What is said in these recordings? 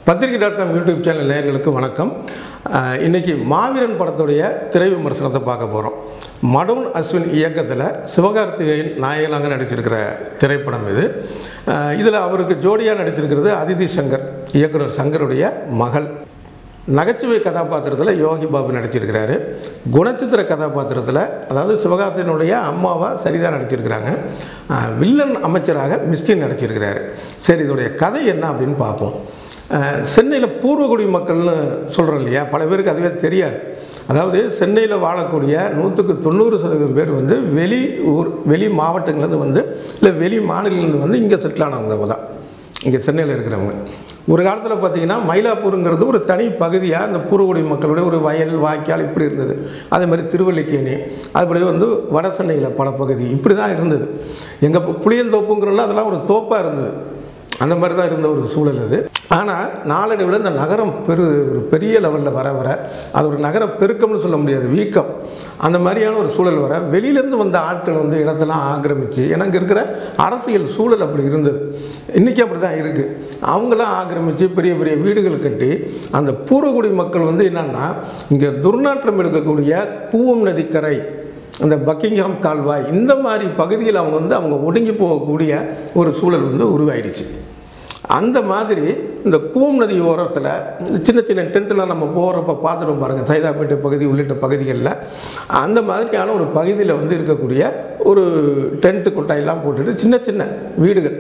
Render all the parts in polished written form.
பத்திரிகை.com YouTube channel நேயர்களுக்கு வணக்கம். இன்னைக்கு மாவீரன் படத்துடைய திரை விமர்சனத்தை பார்க்க போகிறோம். மடோன் அஸ்வின் இயக்கத்தில் சிவகார்த்திகேயன் நாயகனாக நடிச்சிருக்கிற திரைப்படம் இது. இதில் அவருக்கு ஜோடியாக நடிச்சிருக்கிறது அதிதி சங்கர், இயக்குனர் சங்கருடைய மகள். நகைச்சுவை கதாபாத்திரத்தில் யோகி பாபு நடிச்சிருக்கிறாரு. குணச்சித்திர கதாபாத்திரத்தில் அதாவது சிவகார்த்திகேயனுடைய அம்மாவாக சரிதா நடிச்சிருக்கிறாங்க. வில்லன் அமைச்சராக மிஸ்கின் நடிச்சிருக்கிறாரு. சரி, இதோடைய கதை என்ன அப்படின்னு பார்ப்போம். சென்னையில் பூர்வகுடி மக்கள்னு சொல்கிறோம் இல்லையா, பல பேருக்கு அதுவே தெரியாது. அதாவது சென்னையில் வாழக்கூடிய 100% பேர் வந்து வெளி மாவட்டங்கள்லேருந்து இல்லை வெளி மாநிலங்கள்லேருந்து இங்கே செட்டில் ஆனவங்க தான் இங்கே சென்னையில் இருக்கிறவங்க. ஒரு காலத்தில் பார்த்திங்கன்னா மயிலாப்பூருங்கிறது ஒரு தனி பகுதியாக அந்த பூர்வகுடி மக்களுடைய ஒரு வயல் வாய்க்கால் இப்படி இருந்தது. அதே மாதிரி திருவல்லிக்கேணி, அதுபடி வட சென்னையில் பல பகுதி இப்படி தான் இருந்தது. எங்கள் புளியந்தோப்புங்கிறோன்னா அதெல்லாம் ஒரு தோப்பாக இருந்தது. அந்த மாதிரி தான் இருந்த ஒரு சூழல் அது. ஆனால் நாளடைவில் இந்த நகரம் ஒரு பெரிய லெவலில் வர அது ஒரு நகர பெருக்கம்னு சொல்ல முடியாது, வீக்கம். அந்த மாதிரியான ஒரு சூழல் வர வெளியிலேருந்து வந்த ஆட்கள் இடத்தெல்லாம் ஆக்கிரமித்து, எனக்கு இருக்கிற அரசியல் சூழல் அப்படி இருந்தது. இன்றைக்கி அப்படி தான் இருக்குது. அவங்களாம் ஆக்கிரமித்து பெரிய பெரிய வீடுகள் கட்டி அந்த பூர்வகுடி மக்கள் என்னென்னா இங்கே துர்நாற்றம் எடுக்கக்கூடிய கூவம் நதிக்கரை, அந்த பக்கிங்ஹாம் கால்வாய், இந்த மாதிரி பகுதியில் அவங்க ஒடுங்கி போகக்கூடிய ஒரு சூழல் உருவாயிடுச்சு. அந்த மாதிரி இந்த கூவம் நதி ஓரத்தில் சின்ன சின்ன டென்ட்டெலாம் நம்ம போகிறப்ப பார்த்துட்டு பாருங்கள், சைதாப்பேட்டை பகுதி உள்ளிட்ட பகுதிகளில் அந்த மாதிரியான ஒரு பகுதியில் இருக்கக்கூடிய ஒரு டென்ட்டு கொட்டாயெல்லாம் போட்டுட்டு சின்ன சின்ன வீடுகள்,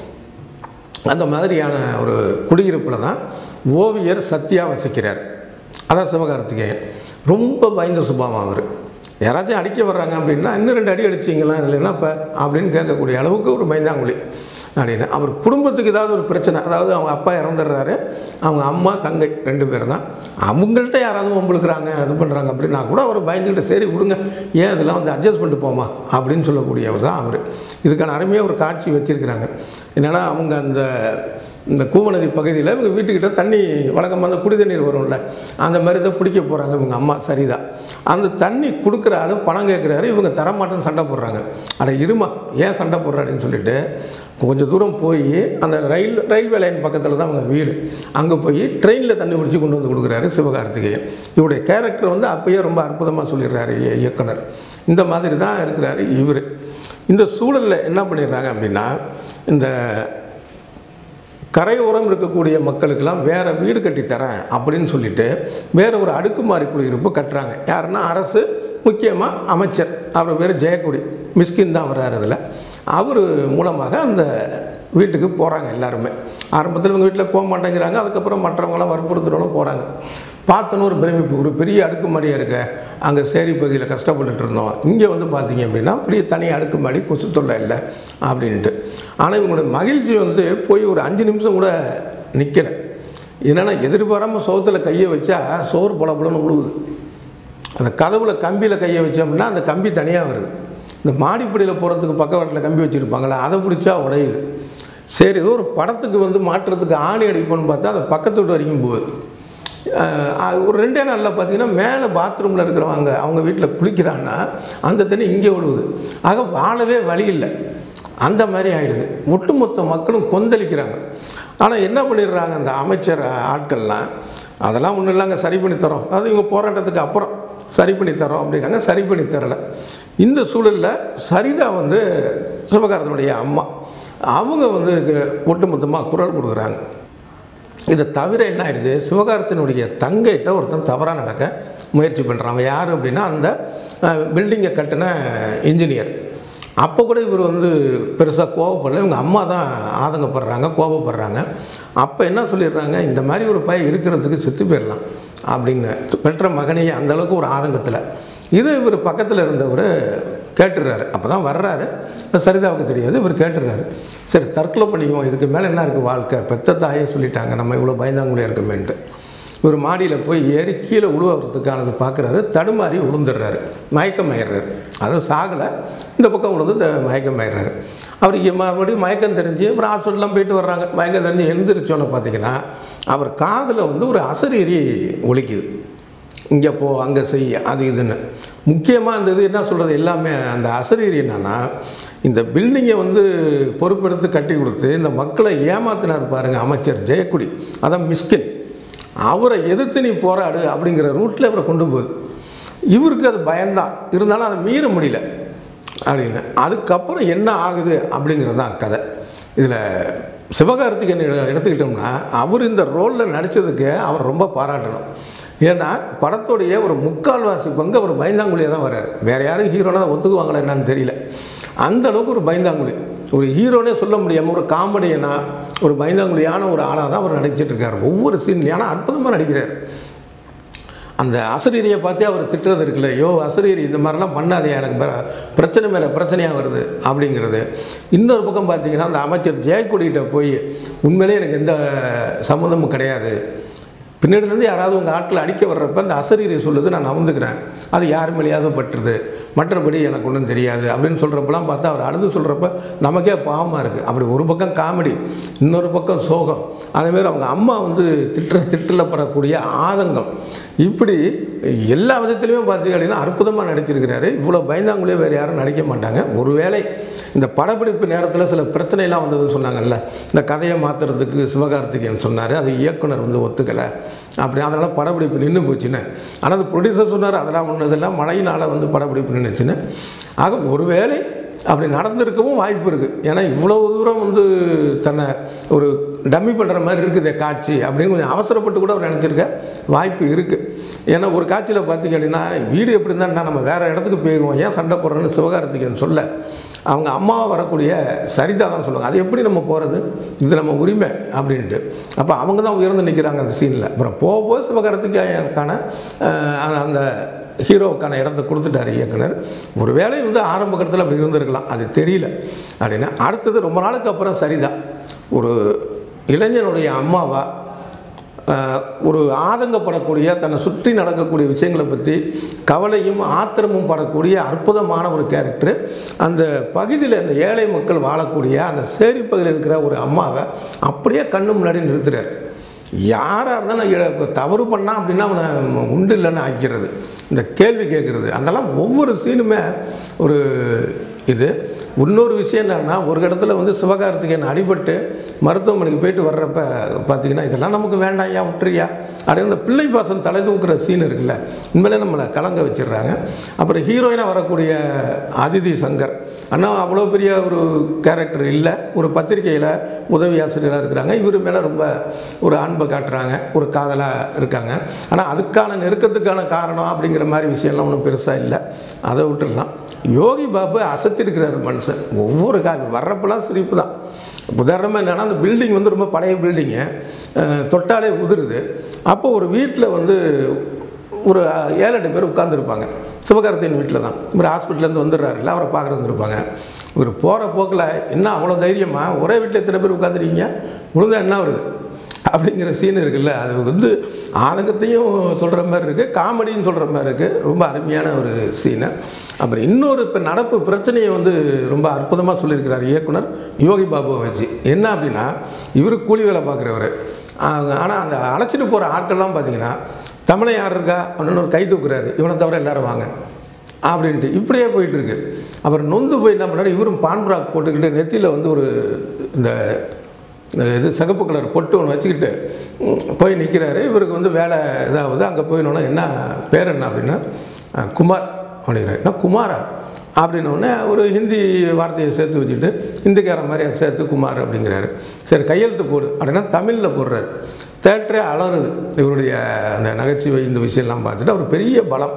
அந்த மாதிரியான ஒரு குடியிருப்பில் தான் ஓவியர் சத்யா வசிக்கிறார். அதான் சிவகார்த்திகேயன். ரொம்ப பயந்த சுபாவம் அவர். யாராச்சும் அடிக்க வர்றாங்க அப்படின்னா இன்னும் 2 அடி அடிச்சிங்களா இல்லைன்னா இப்போ அப்படின்னு கேட்கக்கூடிய அளவுக்கு ஒரு பயந்தாங்குழி அப்படின்னு. அவர் குடும்பத்துக்கு ஏதாவது ஒரு பிரச்சனை, அதாவது அவங்க அப்பா இறந்துடுறாரு, அவங்க அம்மா தங்கை 2 பேர் தான், அவங்கள்ட்ட யாராவது வம்புழுக்கிறாங்க அது பண்ணுறாங்க அப்படின்னா கூட அவர் பயந்துக்கிட்டு சரி விடுங்க, ஏன் அதெல்லாம் அட்ஜஸ்ட் பண்ணிட்டு போமா அப்படின்னு சொல்லக்கூடியவர் தான் அவர். இதுக்கான அருமையாக ஒரு காட்சி வச்சுருக்கிறாங்க. என்னென்னா அவங்க இந்த கூவநதி பகுதியில் இவங்க வீட்டுக்கிட்ட தண்ணி வழக்கமாக அந்த குடி தண்ணீர் வரும்ல, அந்த மாதிரி தான் பிடிக்க போகிறாங்க இவங்க அம்மா சரிதா. அந்த தண்ணி கொடுக்குற ஆள் பணம் கேட்குறாரு, இவங்க தரமாட்டேன்னு சண்டை போடுறாங்க. அட இருமா, ஏன் சண்டை போடுறாருன்னு சொல்லிட்டு கொஞ்சம் தூரம் போய் அந்த ரயில்வே லைன் பக்கத்தில் தான் அவங்க வீடு, அங்கே போய் ட்ரெயினில் தண்ணி பிடிச்சி கொண்டு வந்து கொடுக்குறாரு சிவகார்த்திகேயன். இவருடைய கேரக்டர் அப்பயே ரொம்ப அற்புதமாக சொல்லிடுறாரு இயக்குனர். இந்த மாதிரி தான் இருக்கிறாரு இவர். இந்த சூழலில் என்ன பண்ணிடுறாங்க அப்படின்னா, இந்த கரையோரம் இருக்கக்கூடிய மக்களுக்கெல்லாம் வேறு வீடு கட்டித்தரேன் அப்படின்னு சொல்லிட்டு வேறு ஒரு அடுக்குமாறி குடியிருப்பு கட்டுறாங்க. யாருன்னா அரசு, முக்கியமாக அமைச்சர், அவர் பேர் ஜெயக்குடி, மிஸ்கின் தான் வர்றாரு. அதில் அவர் மூலமாக அந்த வீட்டுக்கு போகிறாங்க எல்லாருமே. ஆரம்பத்தில் இவங்க வீட்டில் போக மாட்டேங்கிறாங்க, அதுக்கப்புறம் மற்றவங்களாம் வற்புறுத்துறவங்களும் போகிறாங்க. பார்த்தோன்னு ஒரு பிரமிப்பு, ஒரு பெரிய அடுக்குமாடியாக இருக்க, அங்கே சேரி பகுதியில் கஷ்டப்பட்டுட்டு இருந்தோம், இங்கே பார்த்தீங்க அப்படின்னா பெரிய தனி அடுக்குமாடி, கொசு தொல்லை இல்லை அப்படின்ட்டு. ஆனால் இவங்களுடைய மகிழ்ச்சி போய் ஒரு 5 நிமிஷம் கூட நிற்கலை. என்னென்னா எதிர்பாராமல் சோத்தில் கையை வச்சா சோறு பலன்னு உழுவுது. அந்த கதவுல கம்பியில் கையை வச்சோம் அப்படின்னா அந்த கம்பி தனியாக வருது. இந்த மாடிப்படியில் போகிறதுக்கு பக்கவாட்டில் கம்பி வச்சுருப்பாங்களே, அதை பிடிச்சா உடையுது. சரி, ஏதோ ஒரு படத்துக்கு மாட்டுறதுக்கு ஆணி அடிப்போன்னு பார்த்தா அது பக்கத்து வீட்டு வரைக்கும் போகுது. ஒரு 2 நாளில் பார்த்தீங்கன்னா மேலே பாத்ரூமில் இருக்கிறவங்க அவங்க வீட்டில் குளிக்கிறாங்கன்னா அந்த தண்ணி இங்கே விழுவுது. ஆக வாழவே வழி இல்லை, அந்த மாதிரி ஆகிடுது. ஒட்டுமொத்த மக்களும் கொந்தளிக்கிறாங்க. ஆனால் என்ன பண்ணிடுறாங்க அந்த அமைச்சர் ஆட்கள்லாம், அதெல்லாம் ஒன்றும் இல்லைங்க, சரி பண்ணி தரோம், அது இவங்க போராட்டத்துக்கு அப்புறம் சரி பண்ணி தரோம் அப்படின்னாங்க. சரி பண்ணி தரலை. இந்த சூழலில் சரிதா சிவகார்த்திகேயனுடைய அம்மா, அவங்க ஒட்டுமொத்தமாக குரல் கொடுக்குறாங்க. இதை தவிர என்ன ஆகிடுது, சிவகார்த்திகேயனுடைய தங்கைகிட்ட ஒருத்தன் தவறாக நடக்க முயற்சி பண்ணுறான். அவன் யார் அப்படின்னா அந்த பில்டிங்கை கட்டின இன்ஜினியர். அப்போ கூட இவர் பெருசாக கோபப்படல, இவங்க அம்மா தான் ஆதங்கப்படுறாங்க, கோபப்படுறாங்க. அப்போ என்ன சொல்லிடுறாங்க, இந்த மாதிரி ஒரு பையன் இருக்கிறதுக்கு செத்து போயிடலாம் அப்படின்னு பெற்ற மகனையே அந்தளவுக்கு ஒரு ஆதங்கத்தில். இது இவர் பக்கத்தில் இருந்தவர் கேட்டுடுறாரு. அப்போ தான் வர்றாரு, சரிதாவுக்கு தெரியாது, இவர் கேட்டுடுறாரு. சரி தற்கொலை பண்ணிக்குவோம், இதுக்கு மேலே என்ன இருக்குது வாழ்க்கை, பெத்த தாயே சொல்லிட்டாங்க, நம்ம இவ்வளோ பயந்தாங்குழியாக இருக்குமேன்ட்டு ஒரு மாடியில் போய் ஏறி கீழே உழுவுறதுக்கானது பார்க்குறாரு. தடுமாறி விழுந்துடுறாரு, மயக்கமாயிடுறாரு. அதுவும் சாகலை, இந்த பக்கம் விழுந்து மயக்கமாயிடுறாரு. அவருக்கு மறுபடியும் மயக்கம் தெரிஞ்சு அப்புறம் ஹாஸ்பிட்டல்லாம் போயிட்டு வர்றாங்க. மயக்கம் தெரிஞ்சு எழுந்திரிச்சோன்னு பார்த்தீங்கன்னா அவர் காதில் ஒரு அசரீரி ஒலிக்குது. இங்கே போ அங்கே செய் அது இதுன்னு. முக்கியமாக அந்த இது என்ன சொல்கிறது எல்லாமே அந்த அசரீரி என்னென்னா, இந்த பில்டிங்கை வந்து பொறுப்பெடுத்து கட்டி கொடுத்து இந்த மக்களை ஏமாத்தினார் பாருங்கள் அமைச்சர் ஜெயக்குடி, அதான் மிஸ்கின். அவரை எதிர்த்து நீ போராடு அப்படிங்கிற ரூட்டில் இவரை கொண்டு போகுது. இவருக்கு அது பயந்தான், இருந்தாலும் அதை மீற முடியல அப்படின்னு. அதுக்கப்புறம் என்ன ஆகுது அப்படிங்கிறது தான் கதை. இதில் சிவகார்த்திகேயன் எடுத்துக்கிட்டோம்னா, அவர் இந்த ரோலில் நடித்ததுக்கு அவர் ரொம்ப பாராட்டணும். ஏன்னா படத்துடைய ஒரு முக்கால்வாசி பங்கு அவர் பயந்தாங்குழியாக தான் வர்றாரு. வேறு யாரும் ஹீரோனா ஒத்துக்குவாங்களா என்னன்னு தெரியல. அந்த அளவுக்கு ஒரு பயந்தாங்குழி, ஒரு ஹீரோனே சொல்ல முடியாமல் ஒரு காமெடியனா ஒரு பயந்தாங்குழியான ஒரு ஆளாக தான் அவர் நடிச்சிட்ருக்கார் ஒவ்வொரு சீன்லையும். ஆனால் அற்புதமாக நடிக்கிறார். அந்த அசரீரியை பார்த்தே அவர் திட்டுறது இருக்குல்ல, யோ அசரீரி இந்த மாதிரிலாம் பண்ணாதே, எனக்கு பிரச்சனை மேலே பிரச்சனையாக வருது அப்படிங்கிறது. இன்னொரு பக்கம் பார்த்தீங்கன்னா அந்த அமைச்சர் ஜெயக்குடிகிட்ட போய் உண்மையிலே எனக்கு எந்த சம்மந்தமும் கிடையாது, பின்னாடிலேருந்து யாராவது உங்கள் ஆட்களை அடிக்க வர்றப்ப அந்த அசரீரி சொல்லுது நான் நவந்துக்கிறேன், அது யார் மேலேயாவது பட்டுருது, மற்றபடி எனக்கு ஒன்றும் தெரியாது அப்படின்னு சொல்கிறப்பெல்லாம் பார்த்தா அவர் அழுது சொல்கிறப்ப நமக்கே பாவமாக இருக்குது. அப்படி ஒரு பக்கம் காமெடி, இன்னொரு பக்கம் சோகம், அதேமாரி அவங்க அம்மா வந்து திட்டில் படக்கூடிய ஆதங்கம், இப்படி எல்லா விதத்துலையுமே பார்த்தீங்க அப்படின்னா அற்புதமாக நடிச்சிருக்கிறாரு. இவ்வளோ பயந்தாங்குள்ளே வேறு யாரும் நடிக்க மாட்டாங்க. ஒருவேளை இந்த படப்பிடிப்பு நேரத்தில் சில பிரச்சனைலாம் வந்ததுன்னு சொன்னாங்கல்ல, இந்த கதையை மாற்றுறதுக்கு சிவகார்த்திகேயன் சொன்னார், அது இயக்குனர் வந்து ஒத்துக்கலை அப்படி, அதனால் படப்பிடிப்பு நின்று போச்சுன்னு. ஆனால் அது ப்ரொடியூசர் சொன்னார் அதெல்லாம் ஒன்றதெல்லாம் மழையினால் வந்து படப்பிடிப்பு நின்றுச்சுன்னு. ஆக ஒருவேளை அப்படி நடந்திருக்கவும் வாய்ப்பு இருக்குது. ஏன்னா இவ்வளோ தூரம் வந்து தன்னை ஒரு டம்மி பண்ணுற மாதிரி இருக்குது காட்சி அப்படின்னு கொஞ்சம் அவசரப்பட்டு கூட அவர் நினச்சிருக்க வாய்ப்பு இருக்குது. ஏன்னா ஒரு காட்சியில் பார்த்திங்க அப்படின்னா வீடு எப்படி இருந்தால் நம்ம வேறு இடத்துக்கு போயிடுவோம், ஏன் சண்டை போடுறோன்னு சிவகார்த்திகேயன் சொல்ல அவங்க அம்மாவை வரக்கூடிய சரிதா தான் சொல்லுவாங்க, அது எப்படி நம்ம போகிறது, இது நம்ம உரிமை அப்படின்ட்டு. அப்போ அவங்க தான் உயர்ந்து நிற்கிறாங்க அந்த சீனில். அப்புறம் போக சிவகார்த்திகேயனுக்கான அந்த ஹீரோவுக்கான இடத்த கொடுத்துட்டார் இயக்குனர். ஒரு வேளை வந்து ஆரம்ப கட்டத்தில் அப்படி இருந்திருக்கலாம், அது தெரியல அப்படின்னா. அடுத்தது ரொம்ப நாளுக்கு அப்புறம் சரிதா ஒரு இளைஞனுடைய அம்மாவா ஒரு ஆதங்கப்படக்கூடிய, தன்னை சுற்றி நடக்கக்கூடிய விஷயங்களை பற்றி கவலையும் ஆத்திரமும் படக்கூடிய அற்புதமான ஒரு கேரக்டர். அந்த பகுதியில் அந்த ஏழை மக்கள் வாழக்கூடிய அந்த சேரி பகுதியில் இருக்கிற ஒரு அம்மாவை அப்படியே கண்ணு முன்னாடி நிறுத்துறாரு. யாராக இருந்தாலும் தவறு பண்ணால் அப்படின்னா அவனை உண்டு இல்லைன்னு ஆக்கிறது, இந்த கேள்வி கேட்குறது, அதெல்லாம் ஒவ்வொரு சீனுமே ஒரு இது. இன்னொரு விஷயம் என்னென்னா, ஒரு இடத்துல வந்து சிவகார்த்திகேயன் அடிபட்டு மருத்துவமனைக்கு போயிட்டு வர்றப்ப பார்த்தீங்கன்னா இதெல்லாம் நமக்கு வேண்டாம் ஐயா விட்டுறியா அப்படின்னு அந்த பிள்ளை பாசம் தலை தூக்குற சீன் இருக்குல்ல, உண்மையிலே நம்மளை கலங்க வச்சிடுறாங்க. அப்புறம் ஹீரோயினாக வரக்கூடிய அதிதி சங்கர் அண்ணா அவ்வளோ பெரிய ஒரு கேரக்டர் இல்லை, ஒரு பத்திரிகையில் உதவி ஆசிரியராக இருக்கிறாங்க. இவர் மேலே ரொம்ப ஒரு அன்பை காட்டுறாங்க, ஒரு காதலாக இருக்காங்க. ஆனால் அதுக்கான நெருக்கத்துக்கான காரணம் அப்படிங்கிற மாதிரி விஷயம்லாம் ஒன்றும் பெருசாக இல்லை, அதை விட்டுடலாம். யோகி பாபு அசத்திருக்கிறார் மனுஷன். ஒவ்வொரு வர்றப்பெல்லாம் சிரிப்பு தான். உதாரணமாக என்னென்னா, அந்த பில்டிங் வந்து ரொம்ப பழைய பில்டிங்கு, தொட்டாலே உதிருது. அப்போ ஒரு வீட்டில் வந்து ஒரு 7-8 பேர் உட்காந்துருப்பாங்க. சிவகார்த்திகேயன் வீட்டில் தான். இவர் ஹாஸ்பிட்டலேருந்து வந்துடுறாருல்ல, அவரை பார்க்குறது வந்துருப்பாங்க. இவர் போகிற போக்கில் என்ன அவ்வளோ தைரியமாக ஒரே வீட்டில் எத்தனை பேர் உட்காந்துருக்கீங்க, விழுந்தா என்ன வருது அப்படிங்கிற சீன் இருக்குல்ல, அது வந்து ஆதங்கத்தையும் சொல்கிற மாதிரி இருக்குது, காமெடியும் சொல்கிற மாதிரி இருக்குது. ரொம்ப அருமையான ஒரு சீனு. அப்புறம் இன்னொரு இப்போ நடப்பு பிரச்சனையை வந்து ரொம்ப அற்புதமாக சொல்லியிருக்கிறார் இயக்குனர் யோகி பாபுவை வச்சு. என்ன அப்படின்னா, இவர் கூலி வேலை பார்க்குறவர். ஆனால் அந்த அழைச்சிட்டு போகிற ஆட்கள்லாம் பார்த்தீங்கன்னா, தமிழை யார் இருக்கா அப்படின்னு ஒரு கை தூக்குறாரு, இவனை தவிர எல்லோரும் வாங்க அப்படின்ட்டு இப்படியே போயிட்டுருக்கு. அப்புறம் நொந்து போய் என்ன பண்ணார், இவரும் பான்புராக் போட்டுக்கிட்டு நெத்தியில் வந்து ஒரு இந்த இது சிகப்பு கலர் பொட்டு ஒன்று வச்சுக்கிட்டு போய் நிற்கிறாரு. இவருக்கு வந்து வேலை இதாகுது. அங்கே போயினோன்னா என்ன பேர் என்ன அப்படின்னா குமார் அப்படிங்கிறார். என்ன குமாரா அப்படின்னோடனே ஒரு ஹிந்தி வார்த்தையை சேர்த்து வச்சுட்டு ஹிந்திக்கார மாதிரி சேர்த்து குமார் அப்படிங்கிறாரு. சரி கையெழுத்து போடு அப்படின்னா தமிழில் போடுறாரு. தேட்டரே அலறுது. இவருடைய அந்த நகைச்சுவை இந்த விஷயம்லாம் பார்த்துட்டு அவர் பெரிய பலம்.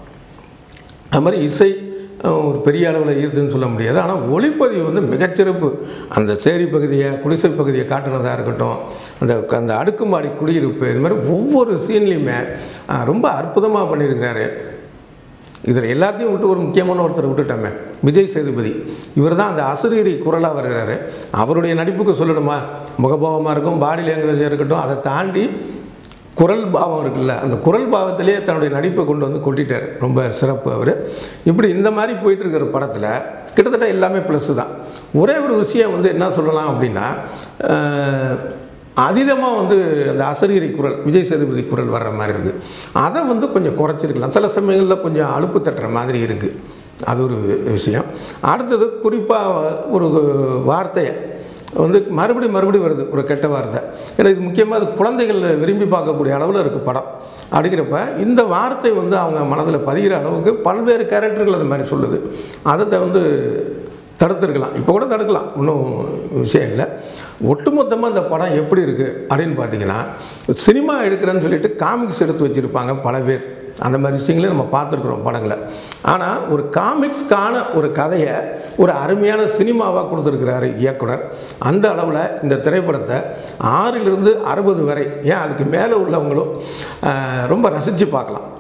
அது மாதிரி இசை ஒரு பெரிய அளவில் ஈர்த்துன்னு சொல்ல முடியாது. ஆனால் ஒளிப்பதிவு வந்து மிகச்சிறப்பு. அந்த சேரி பகுதியை குடிசை பகுதியை காட்டுனதாக இருக்கட்டும், அந்த அடுக்குமாடி குடியிருப்பு, இது மாதிரி ஒவ்வொரு சீன்லேயுமே ரொம்ப அற்புதமாக பண்ணியிருக்கிறாரு. இதில் எல்லாத்தையும் விட்டு ஒரு முக்கியமான ஒருத்தரை விட்டுட்டோமே, விஜய் சேதுபதி. இவர் தான் அந்த அசரீரி குரலாக வருகிறாரு. அவருடைய நடிப்புக்கு சொல்லணுமா, முகபாவமாக இருக்கும், பாடி லாங்குவேஜாக இருக்கட்டும், அதை தாண்டி குரல் பாவம் இருக்குல்ல, அந்த குரல் பாவத்திலே தன்னுடைய நடிப்பை கொண்டு வந்து கொட்டிட்டார். ரொம்ப சிறப்பு அவர். இப்படி இந்த மாதிரி போயிட்டுருக்கிற படத்தில் கிட்டத்தட்ட எல்லாமே ப்ளஸ்ஸு தான். ஒரே ஒரு விஷயம் வந்து என்ன சொல்லலாம் அப்படின்னா, அதீதமாக வந்து அந்த அசரீரி குரல், விஜய் சேதுபதி குரல் வர்ற மாதிரி இருக்குது. அதை வந்து கொஞ்சம் குறைச்சிருக்கலாம். சில சமயங்களில் கொஞ்சம் அலுப்பு தட்டுற மாதிரி இருக்குது. அது ஒரு விஷயம். அடுத்தது குறிப்பாக ஒரு வார்த்தையை வந்து மறுபடியும் வருது, ஒரு கெட்ட வார்த்தை. ஏன்னா இது முக்கியமாக அது குழந்தைகள் விரும்பி பார்க்கக்கூடிய அளவில் இருக்குது படம். அப்படிங்கிறப்ப இந்த வார்த்தை வந்து அவங்க மனதில் பதிகிற அளவுக்கு பல்வேறு கேரக்டர்கள் அது மாதிரி சொல்லுது. அதை வந்து தடுத்துருக்கலாம், இப்போ கூட தடுக்கலாம், ஒன்றும் விஷயம் இல்லை. ஒட்டுமொத்தமாக இந்த படம் எப்படி இருக்குது அப்படின்னு பார்த்தீங்கன்னா, சினிமா எடுக்கிறேன்னு சொல்லிட்டு காமிக்ஸ் எடுத்து வச்சுருப்பாங்க பல பேர். அந்த மாதிரி விஷயங்களையும் நம்ம பார்த்துருக்குறோம் படங்களை. ஆனால் ஒரு காமிக்ஸ்க்கான ஒரு கதையை ஒரு அருமையான சினிமாவாக கொடுத்துருக்கிறாரு இயக்குனர். அந்த அளவில் இந்த திரைப்படத்தை 6 to 60 வரை, ஏன் அதுக்கு மேலே உள்ளவங்களும் ரொம்ப ரசித்து பார்க்கலாம்.